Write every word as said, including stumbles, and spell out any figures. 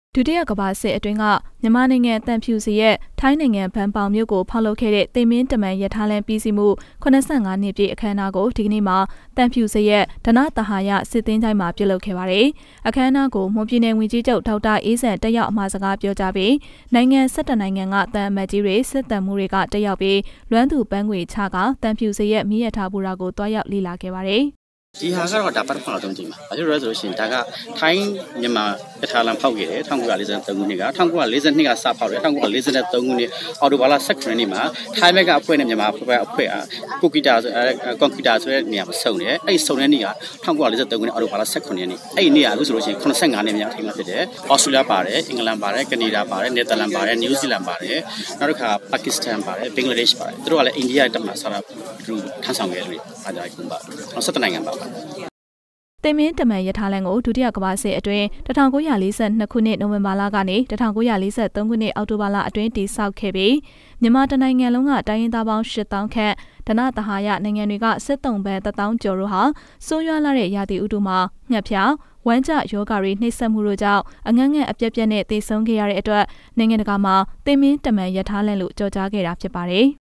ဒုတိယကမ္ဘာစစ်အတွင်းကမြန်မာနိုင်ငံတန်ဖြူစီရဲ့ထိုင်းနိုင်ငံဘန်ပေါင်မြို့ကိုဖောက်လုပ်ခဲ့တဲ့သိမ်မင်းတမန်ရထားလမ်းပြီးစီးမှုခုနှစ်ဆယ့်ငါးနှစ်ပြည့်အခမ်းအနားကိုဒီကနေ့မှာတန်ဖြူစီရဲ့ဒနသဟာယစစ်သင်းချိုင်းမှာပြုလုပ်ခဲ့ပါတယ်။အခမ်းအနားကိုမွန်ပြည်နယ်ဝန်ကြီးချုပ်ဒေါက်တာအေးဆန်တက်ရောက်အမှာစကားပြောကြားပြီးနိုင်ငံ၁၇နိုင်ငံကတန်အမတ်ကြီးတွေစစ်တမ်းမှုတွေကတက်ရောက်ပြီးလွမ်းသူပန်းငွေချကတန်ဖြူစီရဲ့မိရထားဘူရာကိုတွားရောက်လေ့လာခဲ့ပါတယ်။ဒီဟာကတော့ဒါပတ်ခွန်တော်တုံးကြည့်မှာဘာလို့လဲဆိုလို့ရှိရင်ဒါကထိုင်းမြန်မာပထလာဖောက်ခဲ့တယ်၁၉၄၃ခုနှစ်က၁၉၄၂ကစဖောက်တယ်၁၉၄၃ခုနှစ်အော်တိုဘာလ၁၇နှစ်မှာထိုင်းဘက်ကအဖွဲ့နဲ့မြန်မာဘက်အဖွဲ့အားကိုကီတာဆိုကွန်ပျူတာဆိုတဲ့နေရာမှာစုံတယ်အဲ့စုံတဲ့နေ့က၁၉၄၃ခုနှစ်အော်တိုဘာလ၁၇ရက်နေ့အဲ့ဒီနေ့ကအခုဆိုလို့ရှိရင်ခုနှစ်ဆယ့်ငါနှစ်မြောက်အထိမှာဖြစ်တယ်ဩစတြေးလျပါတယ်အင်္ဂလန်ပါတယ်ကနေဒါပါတယ်နယ်သာလန်ပါတယ်နယူးဇီလန်ပါတယ်နောက်တစ်ခါပါကစ္စတန်ပါတယ်ဘင်္ဂလားဒေ့ရှ်ပါတယ်သူတို့ကလည်းအိန္ဒိယတက်မှာဆရာသူထမ်းဆောင်ခဲ့တယ်အားကြိုက်ကုန်ပါနောက်၁၇နိုင်ငံပါသိမ်မင်းတမန်ရထားလမ်းကိုဒုတိယကမ္ဘာစစ်အတွင်း၁၉၄၂ခုနှစ်နိုဝင်ဘာလကနေ၁၉၄၃ခုနှစ်အောက်တိုဘာလအတွင်းတည်ဆောက်ခဲ့ပြီးမြန်မာတနိုင်ငံလုံးကတိုင်းရင်းသားပေါင်း၈သောင်းခန့်ဒနသဟာယနိုင်ငံတွေကစစ်တုံးပန်းတစ်သောင်းကျော်တို့ဟာဆိုးရွားလာတဲ့ရာသီဥတုမှာငှက်ဖျားဝမ်းကျယောဂါတွေနှိမ့်ဆက်မှုတို့ကြောင့်အငတ်ငတ်အပြက်ပြက်နဲ့တည်ဆုံခဲ့ရတဲ့အတွက်နိုင်ငံတကာမှာသိမ်မင်းတမန်ရထားလမ်းလို့ကြော်ကြားခဲ့တာဖြစ်ပါတယ်